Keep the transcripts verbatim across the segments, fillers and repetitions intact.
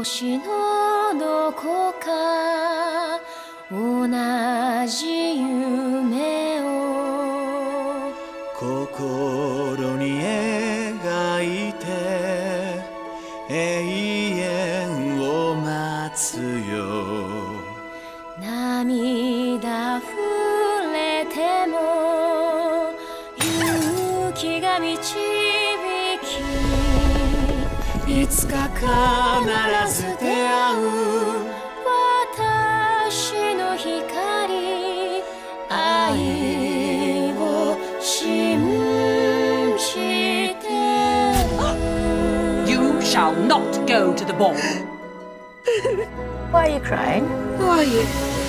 星のどこか同じ夢を心に描いて永遠を待つよ。 涙溢れても勇気が導き、 いつか必ず出会う私の光、愛を信じてる。 You shall not go to the ball. Why are you crying? Who are you?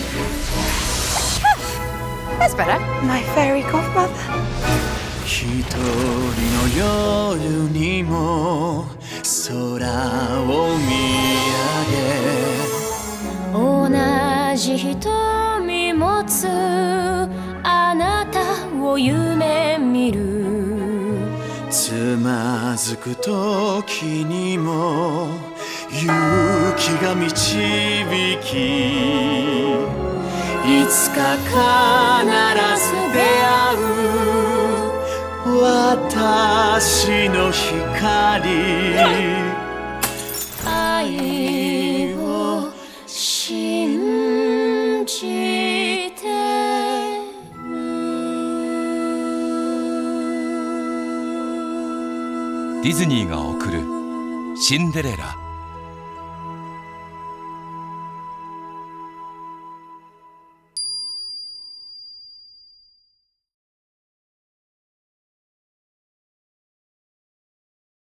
That's better. My fairy godmother. 一人の夜にも空を見上げ、 同じ瞳持つあなたを夢見る。 つまずく時にも勇気が導き、いつか必ず出会う私の光、 愛を信じてる。 ディズニーが贈るシンデレラ。